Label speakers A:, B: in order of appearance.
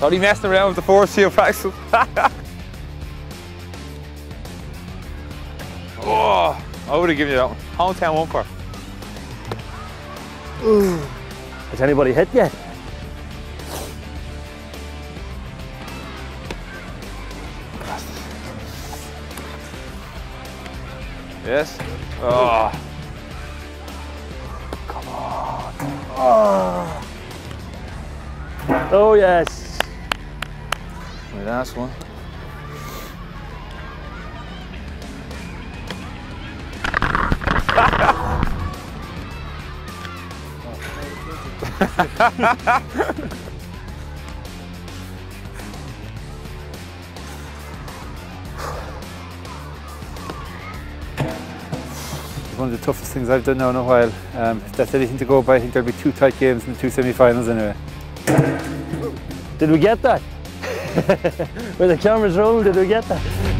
A: Only messing around with the first few practices. Oh, I would have given you that one. Hometown one for.
B: Has anybody hit yet?
A: Yes. Oh.
B: Come on. Oh. Oh yes.
A: My last one.
C: One of the toughest things I've done now in a while. If that's anything to go by, I think there'll be 2 tight games in the 2 semi-finals anyway.
B: Did we get that? Where the cameras roll, did we get that?